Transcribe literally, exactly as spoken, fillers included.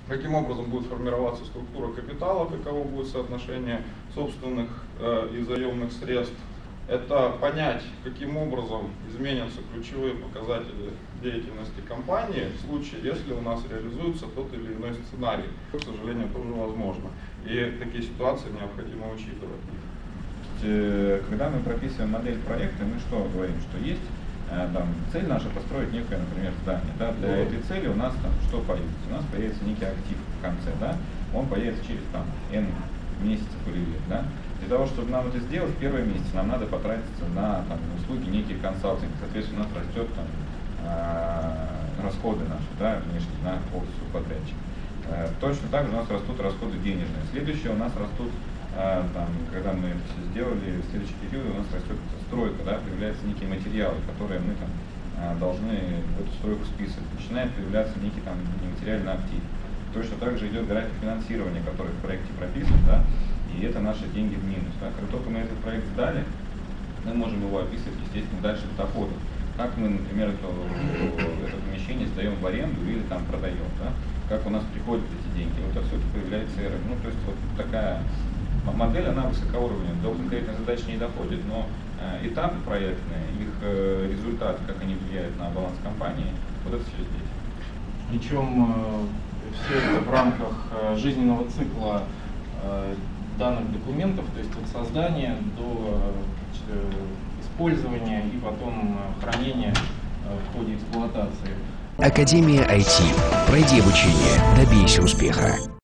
каким образом будет формироваться структура капитала, каково будет соотношение собственных э, и заемных средств. Это понять, каким образом изменятся ключевые показатели деятельности компании в случае, если у нас реализуется тот или иной сценарий. К сожалению, тоже возможно. И такие ситуации необходимо учитывать. Когда мы прописываем модель проекта, мы что говорим, что есть там, цель наша построить некое, например, здание. Да? Для этой цели у нас там что появится? У нас появится некий актив в конце, да? Он появится через там N месяцев или лет. Да? Для того, чтобы нам это сделать, в первые месяцы нам надо потратиться на там, услуги неких консалтинг. Соответственно, у нас растет там, э, расходы наши, да, внешне, на полностью подрядчик. Э, точно так же у нас растут расходы денежные. Следующее у нас растут, э, там, когда мы это все сделали, в следующий период у нас растет стройка, да, появляются некие материалы, которые мы там, э, должны в эту стройку списывать. Начинает появляться некий там нематериальный актив. Точно так же идет график финансирования, который в проекте прописан, да, и это наши деньги в минус. Да. Как только мы этот проект сдали, мы можем его описывать, естественно, дальше в доходах. Как мы, например, это, это помещение сдаем в аренду или там продаем, да. Как у нас приходят эти деньги. Вот отсюда появляется эр эм. Ну, то есть вот такая модель, она высокоуровневая, до конкретной задачи не доходит, но э, этапы проектные, их э, результаты, как они влияют на баланс компании, вот это все здесь. Причем э, все это в рамках э, жизненного цикла э, данных документов, то есть от создания до э, использования и потом э, хранения э, в ходе эксплуатации. Академия ай ти. Пройди обучение, добейся успеха.